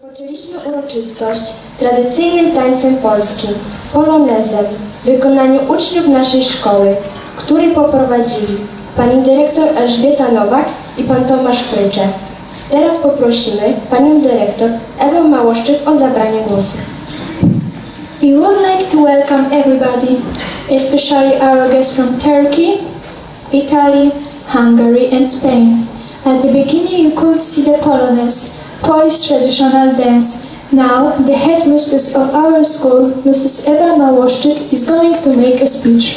Rozpoczęliśmy uroczystość tradycyjnym tańcem polskim, polonezem, w wykonaniu uczniów naszej szkoły, który poprowadzili pani dyrektor Elżbieta Nowak i pan Tomasz Frycze. Teraz poprosimy panią dyrektor Ewę Małoszczyk o zabranie głosu. We would like to welcome everybody, especially our guests from Turkey, Italy, Hungary and Spain. At the beginning you could see the Polonaise, Polish traditional dance. Now the headmistress of our school, Mrs. Ewa Małoszczyk, is going to make a speech.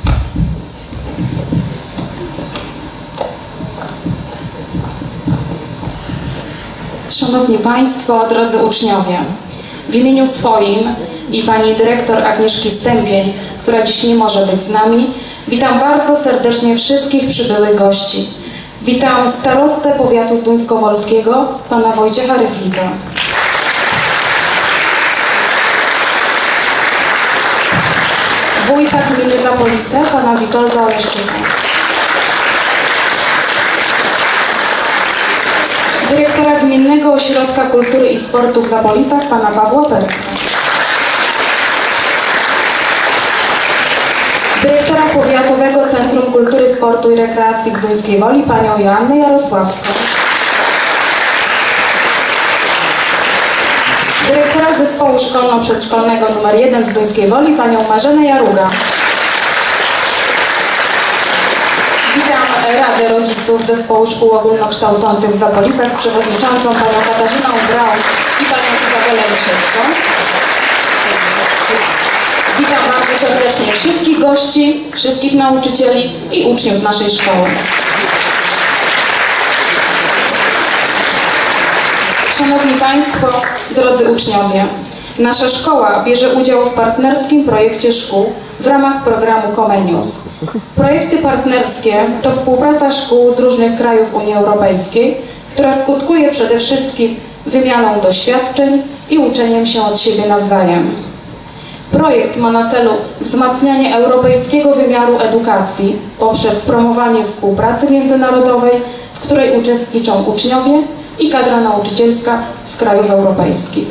Szanowni Państwo, drodzy uczniowie, w imieniu swoim i pani dyrektor Agnieszki Stępień, która dziś nie może być z nami, witam bardzo serdecznie wszystkich przybyłych gości. Witam starostę powiatu zduńskowolskiego, pana Wojciecha Rychlika. Wójta gminy Zapolice, pana Witolda Oleszczyka. Dyrektora Gminnego Ośrodka Kultury i Sportu w Zapolicach, pana Pawła Pertka. Dyrektora Powiatowego Centrum Kultury, Sportu i Rekreacji w Zduńskiej Woli, panią Joannę Jarosławską. Dyrektora Zespołu Szkolno-Przedszkolnego nr 1 w Zduńskiej Woli, panią Marzenę Jaruga. Witam Radę Rodziców Zespołu Szkół Ogólnokształcących w Zapolicach z przewodniczącą panią Katarzyną Braun i panią Izabelę Lisiecką. Witam bardzo serdecznie wszystkich gości, wszystkich nauczycieli i uczniów naszej szkoły. Szanowni Państwo, drodzy uczniowie, nasza szkoła bierze udział w partnerskim projekcie szkół w ramach programu Comenius. Projekty partnerskie to współpraca szkół z różnych krajów Unii Europejskiej, która skutkuje przede wszystkim wymianą doświadczeń i uczeniem się od siebie nawzajem. Projekt ma na celu wzmacnianie europejskiego wymiaru edukacji poprzez promowanie współpracy międzynarodowej, w której uczestniczą uczniowie i kadra nauczycielska z krajów europejskich.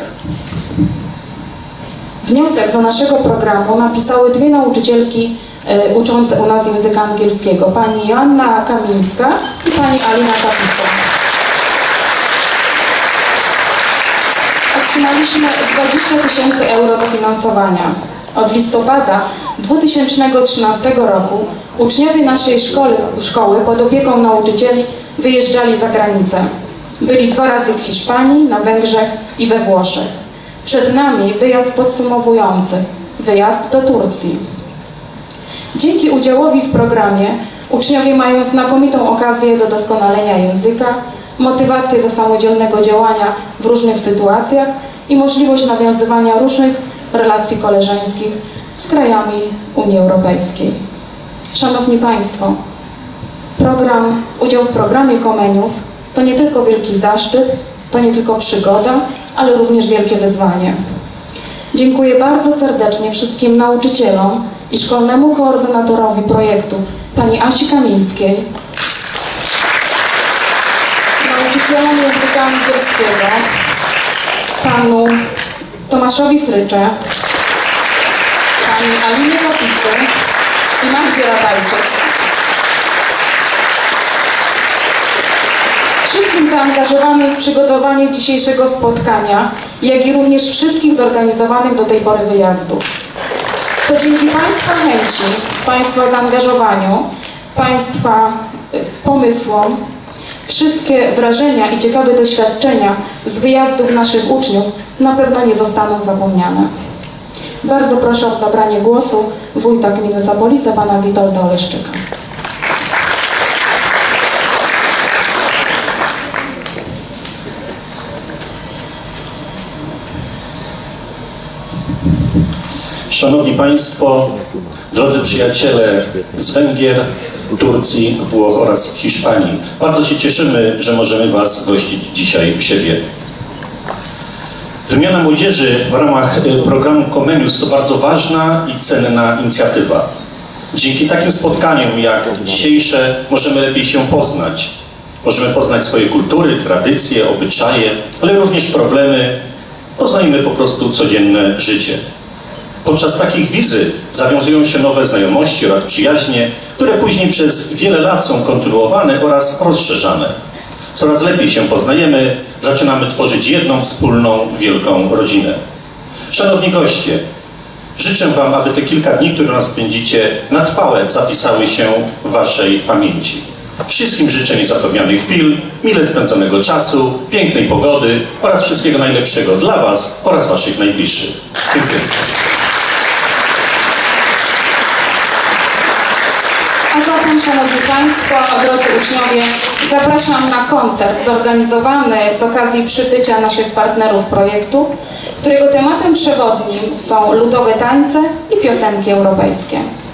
Wniosek do naszego programu napisały dwie nauczycielki uczące u nas języka angielskiego, pani Joanna Kamilska i pani Alina Kapica. Otrzymaliśmy 20 000 euro dofinansowania. Od listopada 2013 roku uczniowie naszej szkoły pod opieką nauczycieli wyjeżdżali za granicę. Byli 2 razy w Hiszpanii, na Węgrzech i we Włoszech. Przed nami wyjazd podsumowujący, wyjazd do Turcji. Dzięki udziałowi w programie uczniowie mają znakomitą okazję do doskonalenia języka, motywację do samodzielnego działania w różnych sytuacjach i możliwość nawiązywania różnych relacji koleżeńskich z krajami Unii Europejskiej. Szanowni Państwo, udział w programie Comenius to nie tylko wielki zaszczyt, to nie tylko przygoda, ale również wielkie wyzwanie. Dziękuję bardzo serdecznie wszystkim nauczycielom i szkolnemu koordynatorowi projektu, pani Asi Kamilskiej, nauczycielom języka angielskiego, panu Tomaszowi Frycze, pani Alinie Kapicy i Magdzie Ratajczyk. Wszystkim zaangażowanym w przygotowanie dzisiejszego spotkania, jak i również wszystkich zorganizowanych do tej pory wyjazdów. To dzięki Państwa chęci, Państwa zaangażowaniu, Państwa pomysłom, wszystkie wrażenia i ciekawe doświadczenia z wyjazdów naszych uczniów na pewno nie zostaną zapomniane. Bardzo proszę o zabranie głosu wójta gminy Zapolice, pana Witolda Oleszczyka. Szanowni Państwo, drodzy przyjaciele z Węgier, Turcji, Włoch oraz Hiszpanii. Bardzo się cieszymy, że możemy Was gościć dzisiaj u siebie. Wymiana młodzieży w ramach programu Comenius to bardzo ważna i cenna inicjatywa. Dzięki takim spotkaniom jak dzisiejsze możemy lepiej się poznać Możemy poznać swoje kultury, tradycje, obyczaje, ale również problemy. Poznajmy po prostu codzienne życie. Podczas takich wizyt zawiązują się nowe znajomości oraz przyjaźnie, które później przez wiele lat są kontynuowane oraz rozszerzane. Coraz lepiej się poznajemy, zaczynamy tworzyć jedną wspólną, wielką rodzinę. Szanowni goście, życzę Wam, aby te kilka dni, które nas spędzicie, na trwałe zapisały się w Waszej pamięci. Wszystkim życzę niezapomnianych chwil, mile spędzonego czasu, pięknej pogody oraz wszystkiego najlepszego dla Was oraz Waszych najbliższych. Dziękuję. A zatem, Szanowni Państwo, drodzy uczniowie, zapraszam na koncert zorganizowany z okazji przybycia naszych partnerów projektu, którego tematem przewodnim są ludowe tańce i piosenki europejskie.